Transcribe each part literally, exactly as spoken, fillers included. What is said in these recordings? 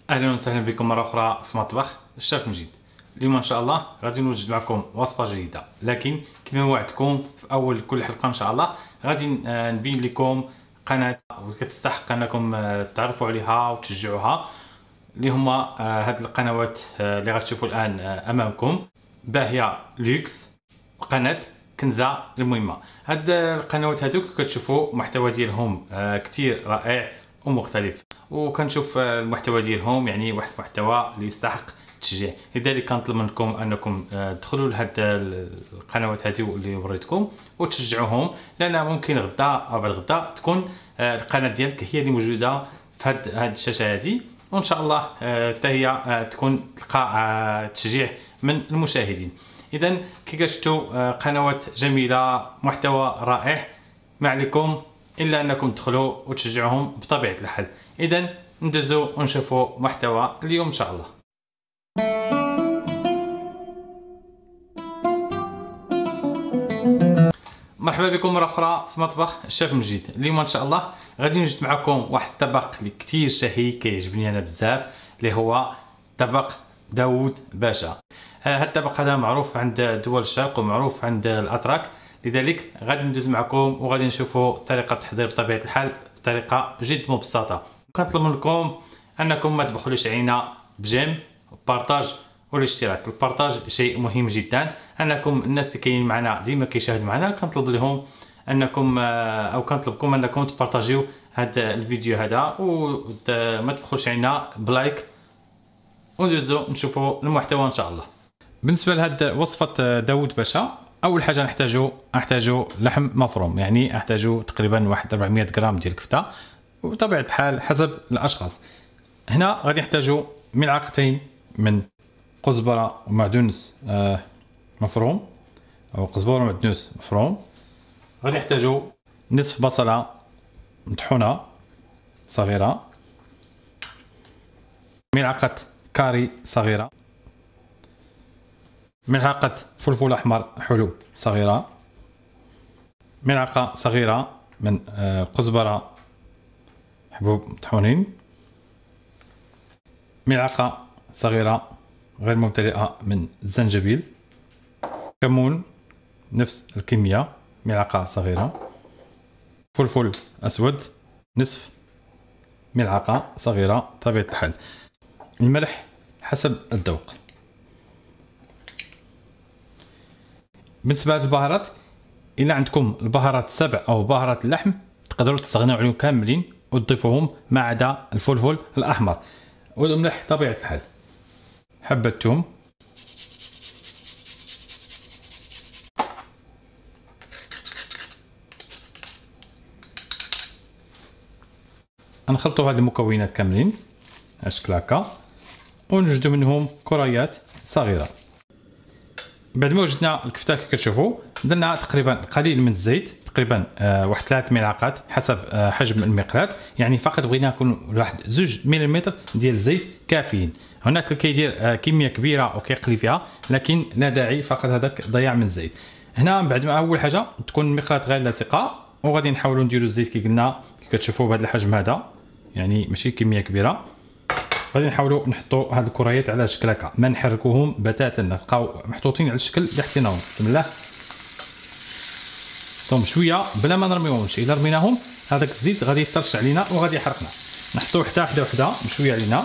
اهلا وسهلا بكم مره اخرى في مطبخ الشيف مجيد. اليوم ان شاء الله غادي نوجد معكم وصفه جديده، لكن كما وعدتكم في اول كل حلقه ان شاء الله غادي نبين لكم قناه وكتستحق انكم تعرفوا عليها وتشجعوها، اللي هما هاد القنوات اللي غتشوفوا الان امامكم: باهيه لوكس وقناه كنزه المهمه. هاد القنوات هادوك كتشوفوا المحتوى ديالهم كتير رائع ومختلف، وكنشوف المحتوى ديالهم يعني واحد المحتوى اللي يستحق التشجيع. لذلك كنطلب منكم انكم تدخلوا لهاد القنوات هذه اللي وريتكم وتشجعوهم، لان ممكن غدا او بعد غدا تكون القناه ديالك هي اللي موجوده في هاد هاد الشاشه هذه، وان شاء الله حتى هي تكون تلقى تشجيع من المشاهدين. اذا كي شفتوا قنوات جميله محتوى رائع، ما عليكم الا انكم تدخلوا وتشجعوهم بطبيعه الحال. اذا ندوزو ونشوفوا محتوى اليوم ان شاء الله. مرحبا بكم مره اخرى في مطبخ الشيف مجيد. اليوم ان شاء الله غادي نوجد معكم واحد الطبق اللي كثير شهي كيعجبني انا بزاف، اللي هو طبق داوود باشا. هذا الطبق هذا معروف عند دول الشرق ومعروف عند الاتراك، لذلك غادي ندوز معكم وغادي نشوفوا طريقه التحضير بطبيعه الحال بطريقه جد مبسطه. كنطلب منكم انكم ما تبخلوش علينا بجيم وبارطاج والاشتراك. البارطاج شيء مهم جدا، انكم الناس اللي كاينين معنا ديما كيشاهدوا معنا كنطلب لهم انكم او كنطلبكم انكم تبارطاجيو هذا الفيديو هذا، وما تبخلوش علينا بلايك، وندوزو نشوفوا المحتوى ان شاء الله. بالنسبه لهاد وصفه داوود باشا، اول حاجه نحتاجو نحتاجو لحم مفروم، يعني نحتاجو تقريبا واحد أربعمية غرام ديال الكفته، وبطبيعه الحال حسب الاشخاص. هنا غادي نحتاجو ملعقتين من قزبره ومعدنوس مفروم او قزبره ومعدنوس مفروم. غادي نحتاجو نصف بصله مطحونه صغيره، ملعقه كاري صغيره، ملعقه فلفل احمر حلو صغيره، ملعقه صغيره من قزبره حبوب مطحونين، ملعقه صغيره غير ممتلئه من الزنجبيل، كمون نفس الكميه ملعقه صغيره، فلفل اسود نصف ملعقه صغيره طبيعه الحال، الملح حسب الذوق. بالنسبه للبهارات، الا عندكم البهارات السبع او بهارات اللحم تقدروا تستغنوا عليهم كاملين وتضيفوهم ما عدا الفلفل الاحمر والملح طبيعه الحال. حبه ثوم، نخلطوا هذه المكونات كاملين على شكل هكا، ونوجدوا منهم كريات صغيره. بعد ما وجدنا الكفته كي كتشوفوا درنا تقريبا قليل من الزيت، تقريبا آه واحد ثلاث ملعقات حسب آه حجم المقلاة، يعني فقط بغينا نكون واحد زوج مليمتر ديال الزيت كافيين. هناك اللي كيدير آه كميه كبيره وكيقلي فيها، لكن لا داعي، فقط هذاك ضياع من الزيت. هنا بعد ما اول حاجه تكون المقلاة غير لاصقه، وغادي نحاولوا نديروا الزيت كي قلنا كي كتشوفوا بهذا الحجم هذا، يعني ماشي كميه كبيره. غادي نحاولوا نحطوا هاد الكريات على شكل هكا، ما نحركوهم بتاتا، نبقاو محطوطين على الشكل اللي حطيناهم. بسم الله، طوم شويه بلا ما نرميوهمش، الا رميناهم هذاك الزيت غادي يطرش علينا وغادي يحرقنا. نحطوا حتى وحده وحده بشويه علينا.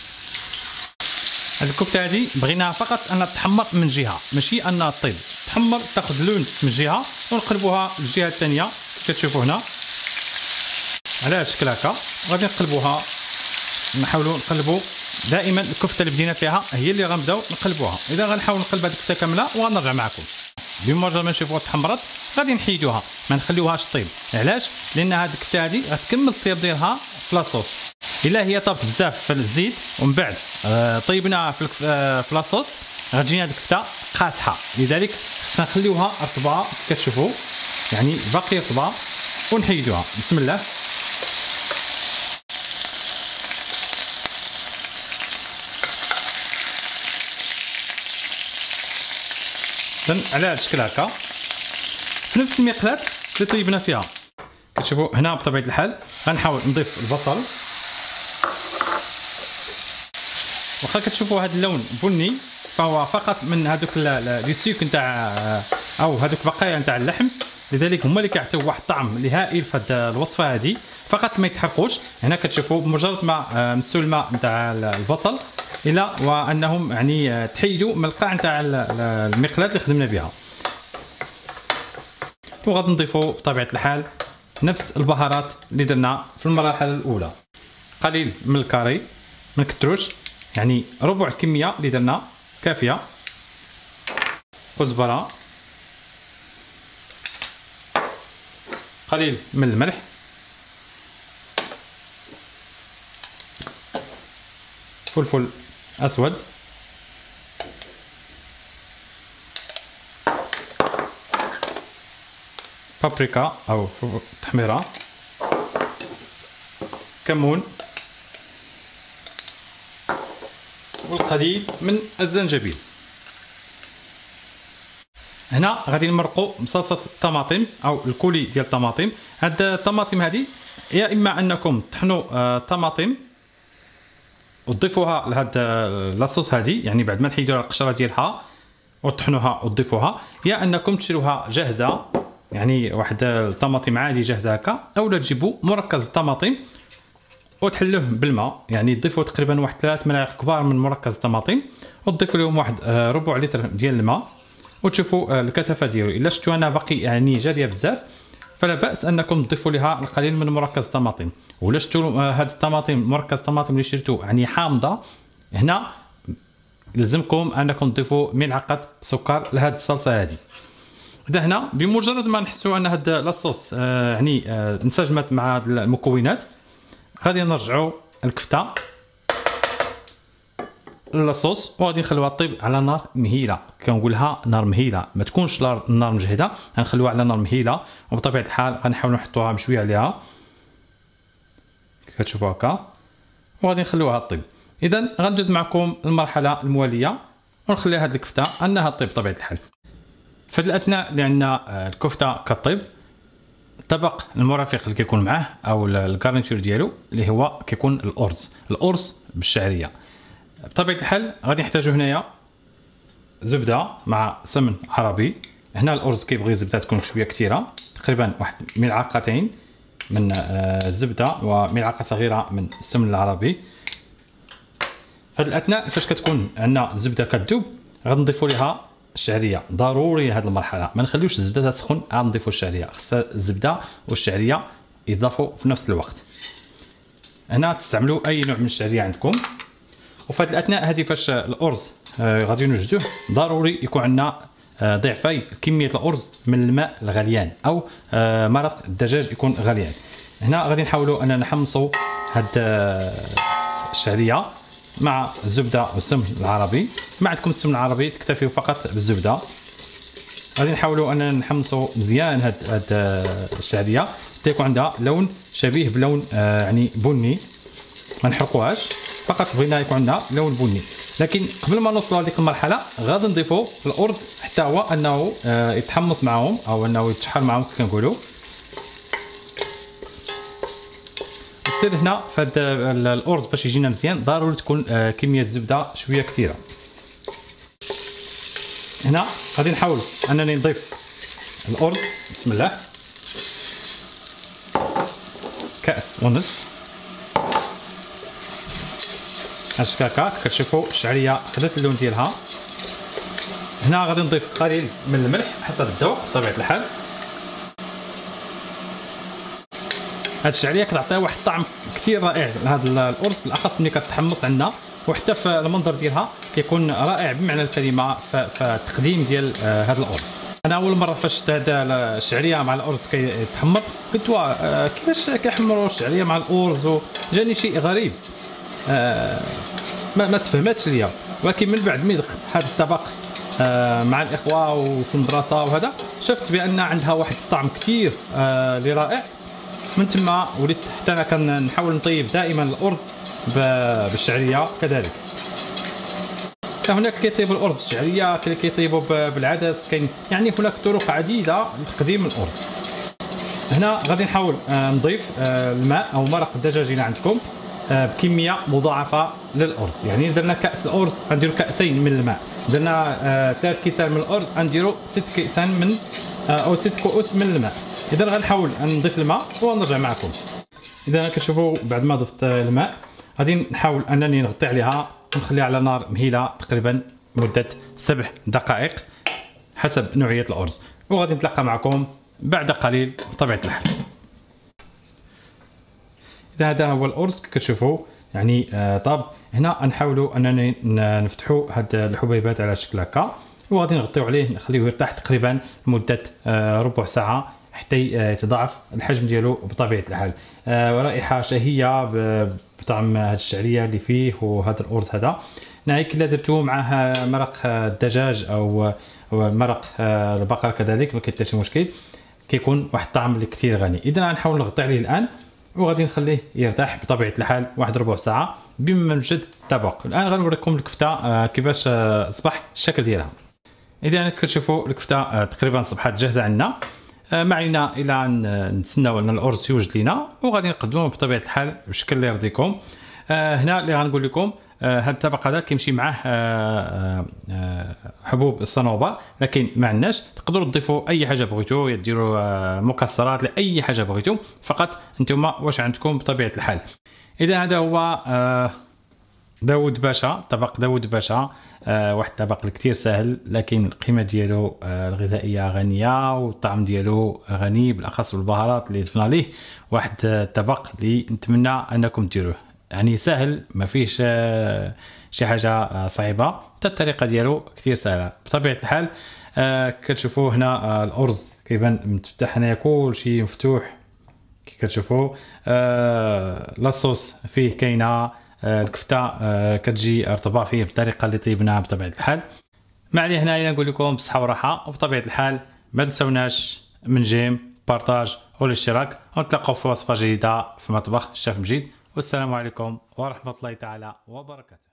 هاد الكفته هادي بغيناها فقط انها تحمر من جهه، ماشي انها طيب، تحمر تاخذ لون من جهه ونقلبوها للجهه الثانيه كتشوفوا هنا على الشكل هكا. غادي نقلبوها، نحاولوا نقلبوا دائما الكفته اللي بدينا فيها هي اللي غنبداو نقلبوها. اذا غنحاول نقلب هذه الكفته كامله وغنرجع معكم. بمجرد ما نشوفوها تحمرت غادي نحيدوها، ما نخليوهاش طيب. علاش؟ لان هذه الكفته هذه غتكمل الطياب ديالها في لاصوص. الا هي طابت بزاف في الزيت ومن بعد آه طيبناها في آه في لاصوص غتجينا هذه الكفته قاصحه، لذلك خصنا نخليوها رطبه كتشوفوا، يعني باقي رطبه، ونحيدوها. بسم الله. على هذا الشكل هكا في نفس المقلاة اللي طيبنا فيها كتشوفوا هنا. بطبيعه الحال غنحاول نضيف البصل واخا كتشوفوا هذا اللون بني فهو فقط من هذوك لي سيك نتاع او هذوك بقايا نتاع اللحم، لذلك هما اللي كيعطيو واحد الطعم اللي هائل في هذه الوصفه هذه. فقط ما يتحرقوش. هنا كتشوفوا بمجرد ما مسوا الماء نتاع البصل الى وانهم يعني تحيدوا من القاع نتاع المقلاة اللي خدمنا بها، وغادي نضيفوا بطبيعه الحال نفس البهارات اللي درنا في المرحله الاولى. قليل من الكاري ما نكتروش، يعني ربع الكميه اللي درنا كافيه. كزبره، قليل من الملح، فلفل اسود، بابريكا او تحميره، كمون، والقليل من الزنجبيل. هنا غادي نمرقوا بصلصه الطماطم او الكولي ديال الطماطم. هاد الطماطم هذه يا اما انكم تطحنوا آه طماطم وتضيفوها لهاد لاصوص هذه، يعني بعد ما تحيدوا القشره ديالها وتطحنوها وتضيفوها، يا انكم تشروها جاهزه، يعني واحد الطماطم عادي جاهزه هكا، اولا تجيبوا مركز الطماطم وتحلوه بالماء، يعني تضيفوا تقريبا واحد ثلاث ملاعق كبار من مركز الطماطم وتضيفوا لهم واحد ربع لتر ديال الماء وتشوفوا الكثافه ديالو. الا شفتوا انا باقي يعني جاريه بزاف فلا باس انكم تضيفوا لها القليل من مركز الطماطم. ولا شفتوا هاد الطماطم مركز الطماطم اللي شريتو يعني حامضه، هنا يلزمكم انكم تضيفوا ملعقه سكر لهاد الصلصه هذه. هذا هنا بمجرد ما نحسوا ان هاد لاصوص آه يعني آه انسجمت مع المكونات، غادي نرجعوا الكفته لاصوص وغادي نخلوها طيب على نار مهيله. كنقولها نار مهيله، ما تكونش النار مجهده، غنخلوها على نار مهيله. وبطبيعه الحال غنحاولوا نحطوها بشويه عليها كتشوفوا هكا، وغادي نخلوها طيب. اذا غندوز معكم المرحله المواليه ونخلي هاد الكفته انها طيب بطبيعه الحال. في هذه الاثناء اللي عندنا الكفته كطيب، الطبق المرافق اللي كيكون معاه او الكارنيتور ديالو اللي هو كيكون الارز، الارز بالشعريه. بطبيعه الحال غادي نحتاجو هنايا زبده مع سمن عربي. هنا الارز كيبغي الزبده تكون شويه كثيره، تقريبا واحد ملعقتين من الزبده وملعقه صغيره من السمن العربي. في هذه الاثناء فاش كتكون عندنا الزبده كتذوب غنضيفوا ليها الشعريه. ضروري هذه المرحله ما نخليوش الزبده تسخن، عاد نضيفوا الشعريه. خصها الزبده والشعريه يضافوا في نفس الوقت. هنا تستعملوا اي نوع من الشعريه عندكم. وفي هذه الاثناء هذه فاش الارز آه غادي نوجدوه ضروري يكون عندنا آه ضعفي كميه الارز من الماء الغليان او آه مرق الدجاج يكون غليان. هنا غادي نحاولوا اننا نحمصوا هاد آه الشعريه مع الزبده والسمن العربي. ما عندكم السمن العربي تكتفيوا فقط بالزبده. غادي نحاولوا اننا نحمصوا مزيان هاد هاد الشعريه حتى يكون عندها لون شبيه بلون آه يعني بني، ما نحرقوهاش، فقط بغينا يكون عندها لون بني. لكن قبل ما نوصلوا لهذيك المرحله غادي نضيفوا الارز حتى هو انه آه يتحمص معهم او انه يتشحر معهم كيف كنقولوا. السر هنا في هذا الارز باش يجينا مزيان ضروري تكون آه كميه الزبده شويه كثيره. هنا غادي نحاول انني نضيف الارز، بسم الله، كاس ونصف. هكاك كتشوفوا الشعريه خدات اللون ديالها. هنا غادي نضيف قليل من الملح حسب الذوق بطبيعه الحال. هاد الشعريه كتعطيها واحد الطعم كثير رائع لهذا الارز، بالاخص ملي كتحمص عندنا، وحتى في المنظر ديالها كيكون رائع بمعنى الكلمه في التقديم ديال هذا الارز. انا اول مره فاش شفت هذا الشعريه مع الارز كيتحمر قلت واه كيفاش كيحمروا الشعريه مع الارز، وجاني شيء غريب آه ما ما تفهمتش ليا. ولكن من بعد ما دخلت هذا الطبق آه مع الاخوه وفي المدرسه وهذا شفت بان عندها واحد الطعم كثير آه اللي رائع. من تما وليت حتى انا كنحاول نطيب دائما الارز بالشعريه كذلك. هناك كيطيبوا الارز بالشعريه، كاين اللي كيطيبوا بالعدس، كاين يعني هناك طرق عديده لتقديم الارز. هنا غادي نحاول آه نضيف آه الماء او مرق الدجاج اللي عندكم. بكميه مضاعفه للارز. يعني درنا كاس الارز غنديروا كاسين من الماء، درنا ثلاث كيسان من الارز غنديروا ست كيسان من او ست كؤوس من الماء. اذا غنحاول نضيف الماء ونرجع معكم. اذا كتشوفوا بعد ما ضفت الماء غادي نحاول انني نغطي عليها ونخليها على نار مهيله تقريبا مده سبع دقائق حسب نوعيه الارز، وغادي نتلاقى معكم بعد قليل بطبيعه الحال. اذا هذا هو الارز كتشوفوا يعني آه طاب. هنا نحاولوا اننا نفتحوا هاد الحبيبات على شكل هكا، وغادي نغطيو عليه نخليه يرتاح تقريبا لمده آه ربع ساعه حتى يتضاعف الحجم ديالو بطبيعه الحال. آه ورائحه شهيه بطعم هاد الشعريه اللي فيه وهذا الارز هذا. ناهيك الا درتوه معاه مرق الدجاج او مرق البقر كذلك ما كاين حتى شي مشكل، كيكون واحد الطعم اللي كثير غني. اذا غنحاول نغطي عليه الان وغادي نخليه يرتاح بطبيعه الحال واحد ربع ساعه بما نوجد الطبق. الان غنوريكم الكفته كيفاش اصبح الشكل ديالها. اذا كتشوفوا الكفته تقريبا صبحت جاهزه عندنا، ما علينا الا نتسناو ان الارز يوجد لينا وغادي نقدموه بطبيعه الحال بالشكل اللي يرضيكم. هنا اللي غنقول لكم هذا الطبق هذا كيمشي معاه حبوب الصنوبر، لكن ما عندناش تقدروا تضيفوا اي حاجه بغيتو، ديروا مكسرات لاي حاجه بغيتو، فقط انتم واش عندكم بطبيعه الحال. اذا هذا هو داود باشا، طبق داود باشا، واحد الطبق كثير سهل لكن القيمه ديالو الغذائيه غنيه والطعم ديالو غني بالاخص بالبهارات اللي ضفنا ليه. واحد الطبق اللي نتمنى انكم ديروه، يعني سهل ما فيش شي حاجه صعيبه، حتى الطريقه ديالو كثير سهله بطبيعه الحال. كتشوفوا هنا الارز كيبان مفتح، هنايا كلشي مفتوح كي كتشوفوا. لاصوص فيه كاينه، الكفته كتجي رطبه فيه بالطريقه اللي طيبناها بطبيعه الحال. ما عليه هنايا نقول لكم بصحه وراحه، وبطبيعه الحال ما تنساوناش من جيم بارطاج والاشتراك، ونتلاقاو في وصفه جديده في مطبخ الشيف مجيد. والسلام عليكم ورحمه الله تعالى وبركاته.